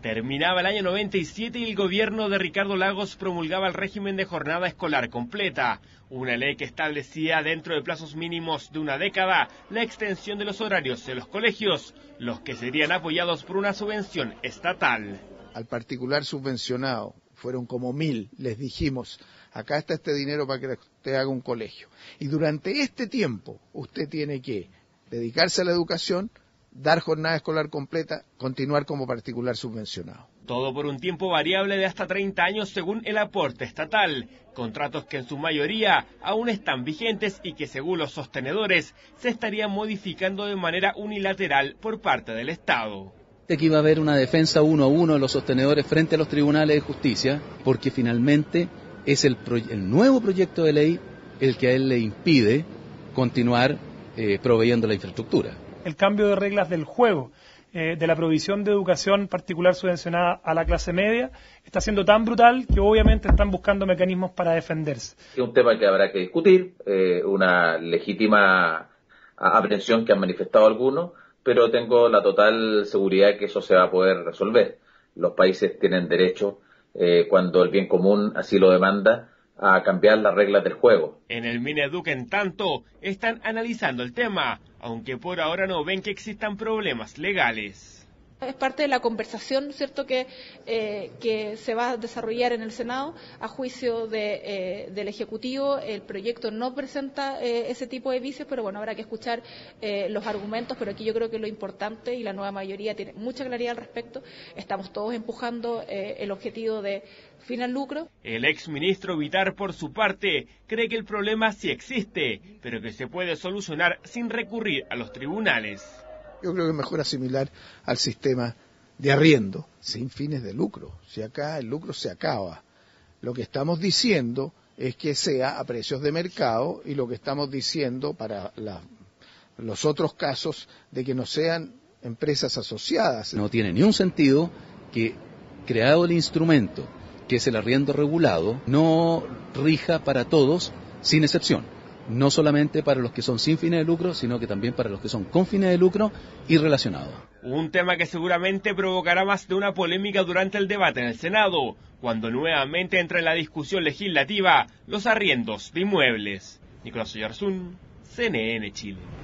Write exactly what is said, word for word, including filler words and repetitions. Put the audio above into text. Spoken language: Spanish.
Terminaba el año noventa y siete y el gobierno de Ricardo Lagos promulgaba el régimen de jornada escolar completa, una ley que establecía dentro de plazos mínimos de una década la extensión de los horarios de los colegios, los que serían apoyados por una subvención estatal. Al particular subvencionado, fueron como mil, les dijimos, acá está este dinero para que usted haga un colegio. Y durante este tiempo usted tiene que dedicarse a la educación, dar jornada escolar completa, continuar como particular subvencionado. Todo por un tiempo variable de hasta treinta años según el aporte estatal, contratos que en su mayoría aún están vigentes y que según los sostenedores se estarían modificando de manera unilateral por parte del Estado. Aquí va a haber una defensa uno a uno de los sostenedores frente a los tribunales de justicia, porque finalmente es el, el nuevo proyecto de ley el que a él le impide continuar eh, proveyendo la infraestructura. El cambio de reglas del juego, eh, de la provisión de educación particular subvencionada a la clase media, está siendo tan brutal que obviamente están buscando mecanismos para defenderse. Es un tema que habrá que discutir, eh, una legítima aprehensión que han manifestado algunos, pero tengo la total seguridad que eso se va a poder resolver. Los países tienen derecho, eh, cuando el bien común así lo demanda, a cambiar las reglas del juego. En el Mineduc, en tanto, están analizando el tema, aunque por ahora no ven que existan problemas legales. Es parte de la conversación, ¿cierto?, que, eh, que se va a desarrollar en el Senado a juicio de, eh, del Ejecutivo. El proyecto no presenta eh, ese tipo de vicios, pero bueno, habrá que escuchar eh, los argumentos, pero aquí yo creo que lo importante, y la nueva mayoría tiene mucha claridad al respecto, estamos todos empujando eh, el objetivo de fin al lucro. El exministro Vitar, por su parte, cree que el problema sí existe, pero que se puede solucionar sin recurrir a los tribunales. Yo creo que es mejor asimilar al sistema de arriendo, sin fines de lucro. Si acá el lucro se acaba. Lo que estamos diciendo es que sea a precios de mercado, y lo que estamos diciendo para la, los otros casos de que no sean empresas asociadas. No tiene ni un sentido que, creado el instrumento, que es el arriendo regulado, no rija para todos sin excepción. No solamente para los que son sin fines de lucro, sino que también para los que son con fines de lucro y relacionados. Un tema que seguramente provocará más de una polémica durante el debate en el Senado, cuando nuevamente entra en la discusión legislativa los arriendos de inmuebles. Nicolás Oyarzún, C N N Chile.